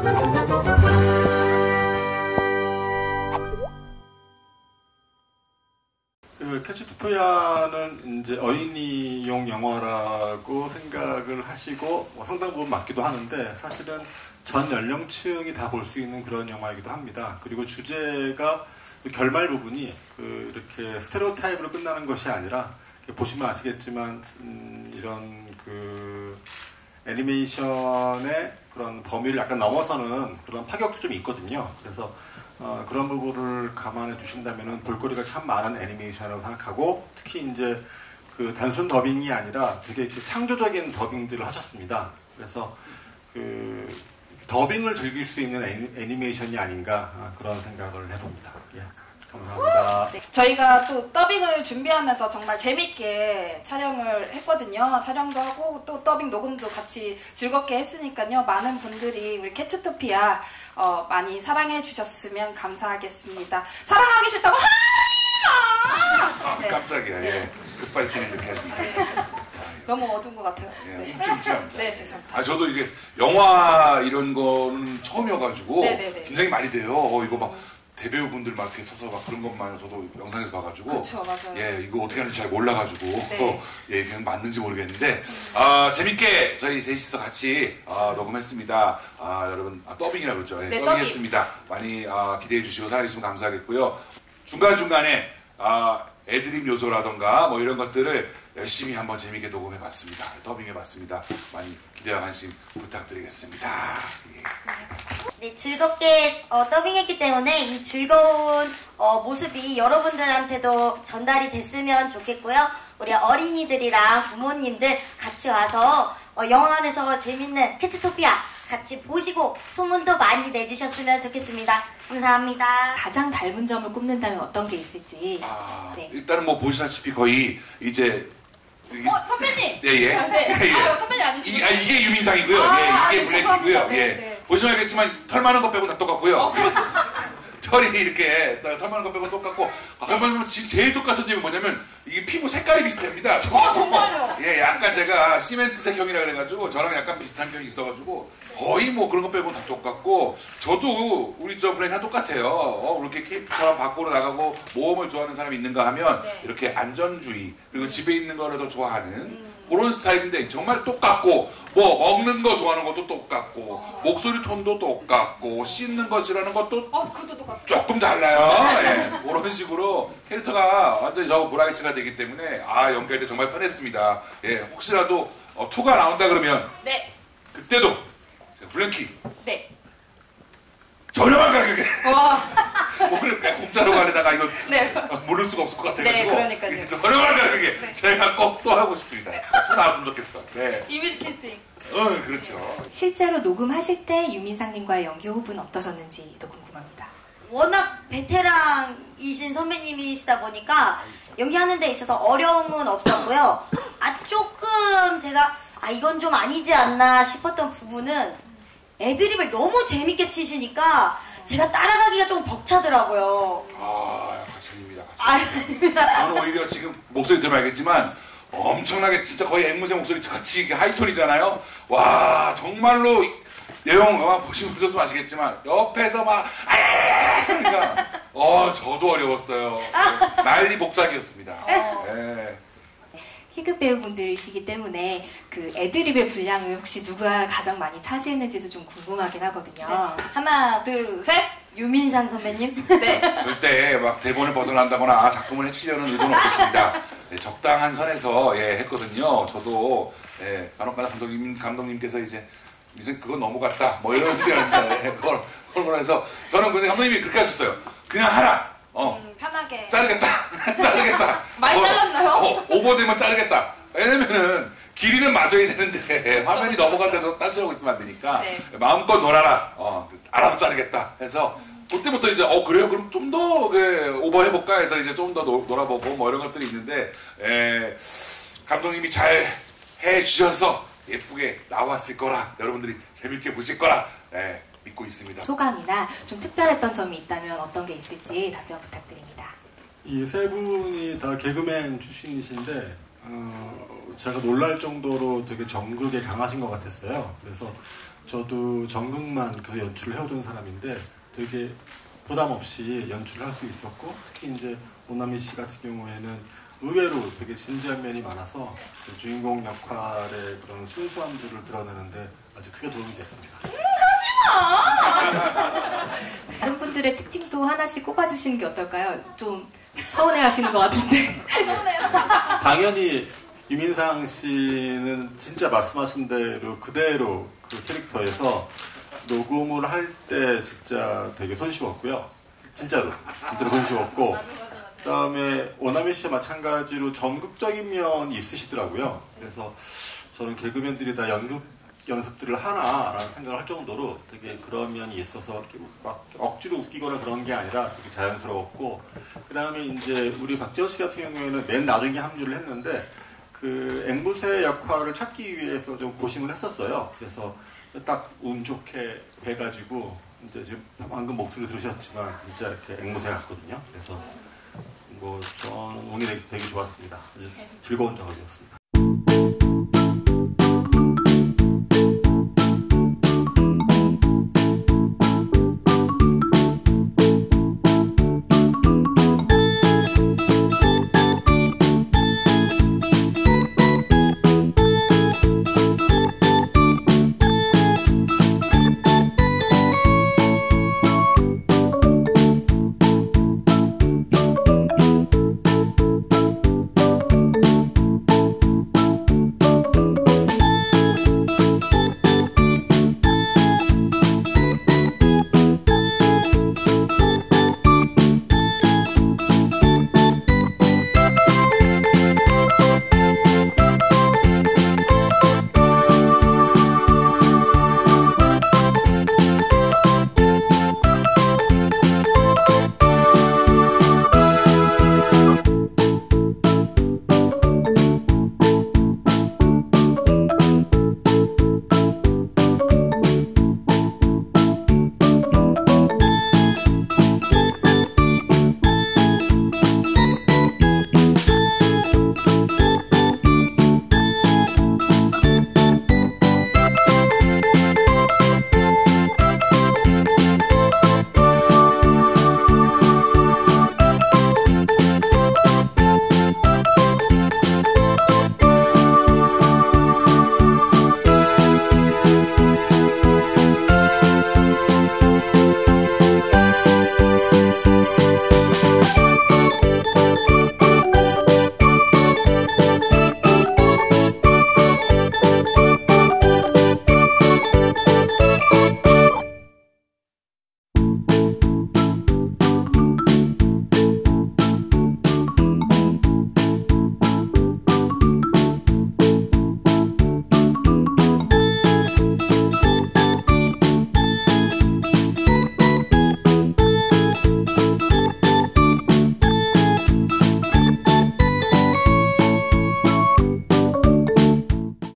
캐치토피아는 이제 어린이용 영화라고 생각을 하시고 상당 부분 맞기도 하는데 사실은 전 연령층이 다 볼 수 있는 그런 영화이기도 합니다. 그리고 주제가 결말 부분이 이렇게 스테레오타입으로 끝나는 것이 아니라 보시면 아시겠지만 이런 애니메이션의 그런 범위를 약간 넘어서는 그런 파격도 좀 있거든요. 그래서 그런 부분을 감안해 주신다면 볼거리가 참 많은 애니메이션이라고 생각하고, 특히 이제 단순 더빙이 아니라 되게 이렇게 창조적인 더빙들을 하셨습니다. 그래서 더빙을 즐길 수 있는 애니메이션이 아닌가 그런 생각을 해봅니다. 예, 감사합니다. 네, 저희가 또 더빙을 준비하면서 정말 재밌게 촬영을 했거든요. 촬영도 하고 또 더빙 녹음도 같이 즐겁게 했으니까요. 많은 분들이 우리 캐치토피아 많이 사랑해 주셨으면 감사하겠습니다. 사랑하기 싫다고 하지마! 네. 깜짝이야. 예. 급발진이 이렇게 했습니다. 네. 너무 어두운 것 같아요. 예, 네. 움찔움찔합니다. 네, 죄송합니다. 저도 이게 영화 이런 거는 처음이어가지고 네네네. 긴장이 많이 돼요. 이거 막 대배우분들 막 이렇게 서서 막 그런 것만 저도 영상에서 봐가지고. 그렇죠, 맞아요. 예, 이거 어떻게 하는지 잘 몰라가지고. 네. 예, 그냥 맞는지 모르겠는데. 재밌게 저희 셋이서 같이 녹음했습니다. 여러분, 더빙이라고 그러죠. 예, 네, 더빙했습니다. 많이 기대해 주시고 사랑해 주시면 감사하겠고요. 중간중간에 애드립 요소라던가 뭐 이런 것들을 열심히 한번 재밌게 녹음해봤습니다. 더빙해봤습니다. 많이 기대와 관심 부탁드리겠습니다. 예. 네, 즐겁게 더빙했기 때문에 이 즐거운 모습이 여러분들한테도 전달이 됐으면 좋겠고요. 우리 어린이들이랑 부모님들 같이 와서 영화관에서 재밌는 캐치토피아 같이 보시고 소문도 많이 내주셨으면 좋겠습니다. 감사합니다. 가장 닮은 점을 꼽는다면 어떤 게 있을지. 네. 일단은 뭐 보시다시피 거의 이제 선배님! 예. 네. 예. 선배님 아니시죠? 이게 유민상이고요. 이게 블랙이고요. 네, 예. 네. 보시면 알겠지만 털 많은 거 빼고 다 똑같고요. 털이 이렇게 털 많은 거 빼고 똑같고, 제일 똑같은 점이 뭐냐면 이게 피부 색깔이 비슷합니다. 정말요? 예, 약간 제가 시멘트색 형이라 그래가지고 저랑 약간 비슷한 형이 있어가지고 거의 뭐 그런 거 빼고 다 똑같고, 저도 우리 블랙이랑 똑같아요. 이렇게 KF처럼 밖으로 나가고 모험을 좋아하는 사람이 있는가 하면 네. 이렇게 안전주의 그리고 집에 있는 거를 더 좋아하는 그런 스타일인데 정말 똑같고, 뭐 먹는 거 좋아하는 것도 똑같고 목소리 톤도 똑같고 씻는 거 싫어하는 것도 그것도 똑같아요. 조금 달라요. 예, 그런 식으로 캐릭터가 완전히 저 브라이트가 되기 때문에 연기할 때 정말 편했습니다. 예, 혹시라도 2가 나온다 그러면 네. 그때도 블랭키 네. 저렴한 가격에 와. 오늘 그냥 공짜로 가려다가 이거 네. 모를 수가 없을 것 같아가지고 네, 그러니까요. 저렴한 가격에 제가 꼭 또 하고 싶습니다. 진짜 또 나왔으면 좋겠어. 네. 이미지 캐스팅. 그렇죠. 실제로 녹음하실 때 유민상님과의 연기 호흡은 어떠셨는지도 궁금합니다. 워낙 베테랑이신 선배님이시다 보니까 연기하는 데 있어서 어려움은 없었고요. 조금 제가 이건 좀 아니지 않나 싶었던 부분은 애드립을 너무 재밌게 치시니까 제가 따라가기가 좀 벅차더라고요. 가천입니다. 아닙니다. 저는 오히려 지금 목소리 들으면 알겠지만 엄청나게 진짜 거의 앵무새 목소리 같이 하이톤이잖아요. 와, 정말로 내용 영화 보시면 보셨으면 아시겠지만 옆에서 막 그러니까 저도 어려웠어요. 난리 복작이었습니다. 네. 희극 배우분들이시기 때문에 그 애드립의 분량을 혹시 누가 가장 많이 차지했는지도 좀 궁금하긴 하거든요. 네. 하나, 둘, 셋. 유민상 선배님. 네. 절대 막 대본을 벗어난다거나 작품을 해치려는 의도는 없었습니다. 적당한 선에서 했거든요. 저도 간혹가다 감독님께서 이제 그건 넘어갔다 뭐 이런 그걸 해서 저는 근데 감독님이 그렇게 하셨어요. 그냥 하라. 편하게. 자르겠다. 자르겠다. 많이 잘랐나요? 오버되면 자르겠다. 왜냐면은 길이는 맞아야 되는데 화면이 넘어간데도 딴소리하고 있으면 안 되니까 네. 마음껏 놀아라. 알아서 자르겠다 해서 그때부터 이제 그래요? 그럼 좀 더 오버해볼까 해서 이제 좀 더 놀아보고 뭐 이런 것들이 있는데 감독님이 잘 해주셔서 예쁘게 나왔을 거라, 여러분들이 재밌게 보실 거라 믿고 있습니다. 소감이나 좀 특별했던 점이 있다면 어떤 게 있을지 답변 부탁드립니다. 이 세 분이 다 개그맨 출신이신데 제가 놀랄 정도로 되게 정극에 강하신 것 같았어요. 그래서 저도 전극만 계속 연출을 해오던 사람인데 되게 부담 없이 연출을 할 수 있었고, 특히 이제 오나미 씨 같은 경우에는 의외로 되게 진지한 면이 많아서 그 주인공 역할의 그런 순수함들을 드러내는데 아주 크게 도움이 됐습니다. 다른 분들의 특징도 하나씩 꼽아주시는 게 어떨까요? 좀 서운해하시는 것 같은데. 당연히 유민상 씨는 진짜 말씀하신 대로 그대로 그 캐릭터에서 녹음을 할 때 진짜 되게 손쉬웠고요. 진짜로 손쉬웠고, 그 다음에 오나미 씨와 마찬가지로 전극적인 면이 있으시더라고요. 그래서 저는 개그맨들이 다 연극 연습들을 하나라는 생각을 할 정도로 되게 그런 면이 있어서 막 억지로 웃기거나 그런 게 아니라 되게 자연스러웠고, 그 다음에 이제 우리 박재호 씨 같은 경우에는 맨 나중에 합류를 했는데 그 앵무새 역할을 찾기 위해서 좀 고심을 했었어요. 그래서 딱 운 좋게 해가지고 이제 지금 방금 목소리 들으셨지만 진짜 이렇게 앵무새 같거든요. 그래서 뭐 저는 운이 되게 좋았습니다. 즐거운 작업이었습니다.